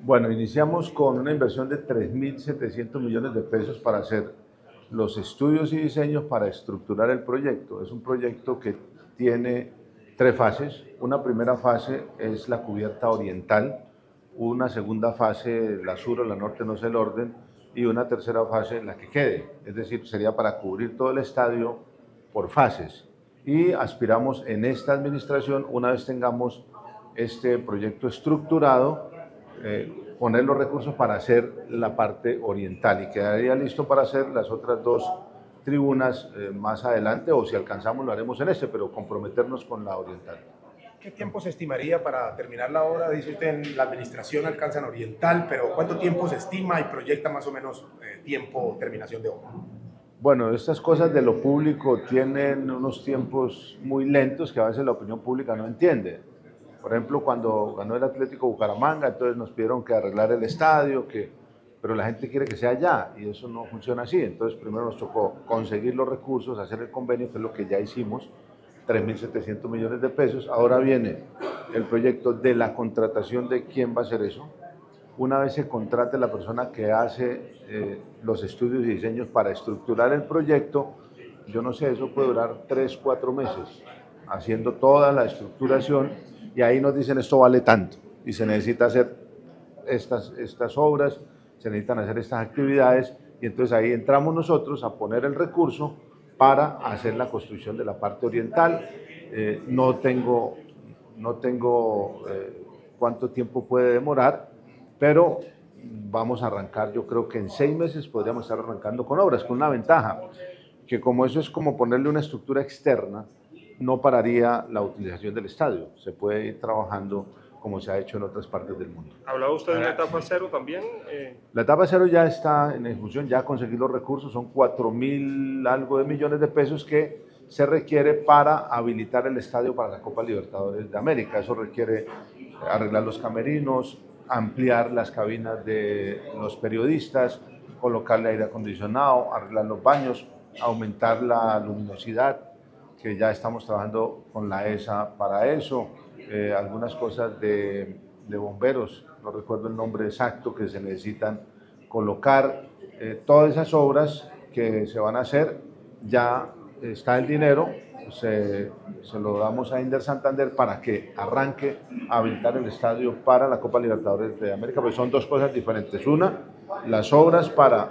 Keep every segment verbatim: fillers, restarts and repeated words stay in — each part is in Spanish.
Bueno, iniciamos con una inversión de tres mil setecientos millones de pesos para hacer los estudios y diseños para estructurar el proyecto. Es un proyecto que tiene tres fases. Una primera fase es la cubierta oriental, una segunda fase, la sur o la norte, no sé el orden, y una tercera fase, la que quede. Es decir, sería para cubrir todo el estadio por fases. Y aspiramos en esta administración, una vez tengamos este proyecto estructurado, eh, poner los recursos para hacer la parte oriental y quedaría listo para hacer las otras dos tribunas eh, más adelante, o si alcanzamos lo haremos en este, pero comprometernos con la oriental. ¿Qué tiempo se estimaría para terminar la obra? Dice usted, en la administración alcanzan oriental, pero ¿cuánto tiempo se estima y proyecta más o menos eh, tiempo terminación de obra? Bueno, estas cosas de lo público tienen unos tiempos muy lentos que a veces la opinión pública no entiende. Por ejemplo, cuando ganó el Atlético Bucaramanga, entonces nos pidieron que arreglar el estadio, que, pero la gente quiere que sea ya y eso no funciona así. Entonces primero nos tocó conseguir los recursos, hacer el convenio, que es lo que ya hicimos, tres mil setecientos millones de pesos. Ahora viene el proyecto de la contratación de quién va a hacer eso. Una vez se contrate la persona que hace eh, los estudios y diseños para estructurar el proyecto, yo no sé, eso puede durar tres, cuatro meses, haciendo toda la estructuración, y ahí nos dicen esto vale tanto y se necesita hacer estas, estas obras, se necesitan hacer estas actividades, y entonces ahí entramos nosotros a poner el recurso para hacer la construcción de la parte oriental. Eh, no tengo, no tengo eh, cuánto tiempo puede demorar, pero vamos a arrancar, yo creo que en seis meses podríamos estar arrancando con obras, con una ventaja, que como eso es como ponerle una estructura externa, no pararía la utilización del estadio, se puede ir trabajando como se ha hecho en otras partes del mundo. ¿Hablaba usted de una etapa cero también? Eh... La etapa cero ya está en ejecución, ya conseguí los recursos, son cuatro mil algo de millones de pesos que se requiere para habilitar el estadio para la Copa Libertadores de América. Eso requiere arreglar los camerinos, ampliar las cabinas de los periodistas, colocarle aire acondicionado, arreglar los baños, aumentar la luminosidad, que ya estamos trabajando con la E S A para eso, eh, algunas cosas de, de bomberos, no recuerdo el nombre exacto, que se necesitan colocar. Eh, todas esas obras que se van a hacer, ya está el dinero, se, se lo damos a Inder Santander para que arranque a habilitar el estadio para la Copa Libertadores de América, pues son dos cosas diferentes. Una, las obras para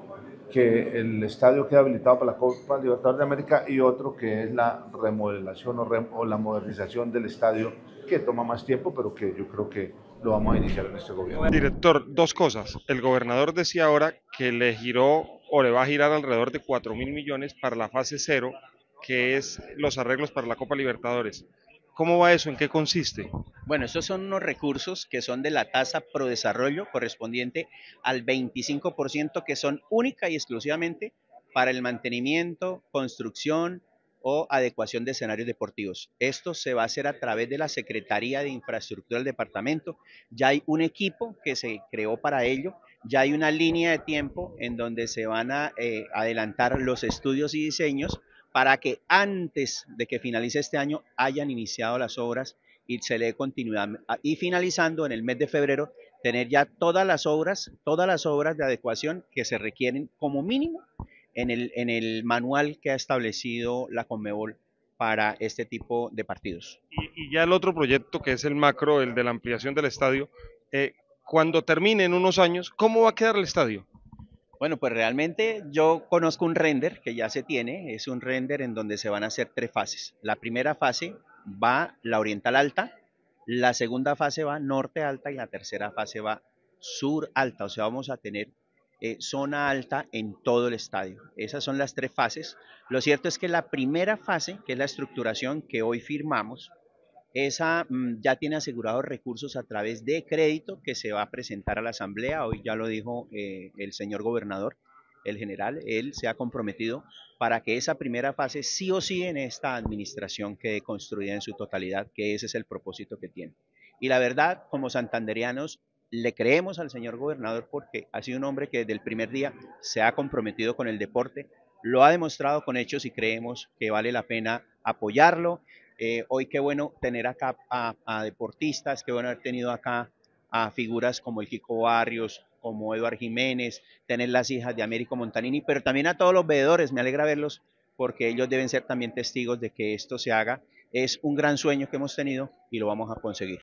que el estadio quede habilitado para la Copa Libertadores de América, y otro que es la remodelación o, rem o la modernización del estadio, que toma más tiempo, pero que yo creo que lo vamos a iniciar en este gobierno. Director, dos cosas. El gobernador decía ahora que le giró o le va a girar alrededor de cuatro mil millones para la fase cero, que es los arreglos para la Copa Libertadores. ¿Cómo va eso? ¿En qué consiste? Bueno, estos son unos recursos que son de la tasa pro desarrollo correspondiente al veinticinco por ciento, que son única y exclusivamente para el mantenimiento, construcción o adecuación de escenarios deportivos. Esto se va a hacer a través de la Secretaría de Infraestructura del departamento. Ya hay un equipo que se creó para ello, ya hay una línea de tiempo en donde se van a eh, adelantar los estudios y diseños para que antes de que finalice este año hayan iniciado las obras y se le dé continuidad. Y finalizando en el mes de febrero, tener ya todas las obras, todas las obras de adecuación que se requieren como mínimo en el, en el manual que ha establecido la Conmebol para este tipo de partidos. Y, y ya el otro proyecto, que es el macro, el de la ampliación del estadio, eh, cuando termine en unos años, ¿cómo va a quedar el estadio? Bueno, pues realmente yo conozco un render que ya se tiene, es un render en donde se van a hacer tres fases. La primera fase va la oriental alta, la segunda fase va norte alta y la tercera fase va sur alta, o sea, vamos a tener eh, zona alta en todo el estadio. Esas son las tres fases. Lo cierto es que la primera fase, que es la estructuración que hoy firmamos, esa mmm, ya tiene asegurados recursos a través de crédito que se va a presentar a la Asamblea. Hoy ya lo dijo eh, el señor gobernador, el general, él se ha comprometido para que esa primera fase sí o sí en esta administración quede construida en su totalidad, que ese es el propósito que tiene. Y la verdad, como santanderianos, le creemos al señor gobernador porque ha sido un hombre que desde el primer día se ha comprometido con el deporte, lo ha demostrado con hechos y creemos que vale la pena apoyarlo. Eh, hoy qué bueno tener acá a, a deportistas, qué bueno haber tenido acá a figuras como el Kiko Barrios, como Eduard Jiménez, tener las hijas de Américo Montanini, pero también a todos los veedores, me alegra verlos porque ellos deben ser también testigos de que esto se haga. Es un gran sueño que hemos tenido y lo vamos a conseguir.